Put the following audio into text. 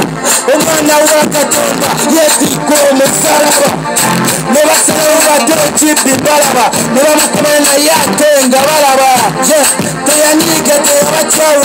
umwana w'akatonda yetiko umusaraba mubasaraho batecipi baraba mubamukomana yatenga baraba teyanike teyabacawe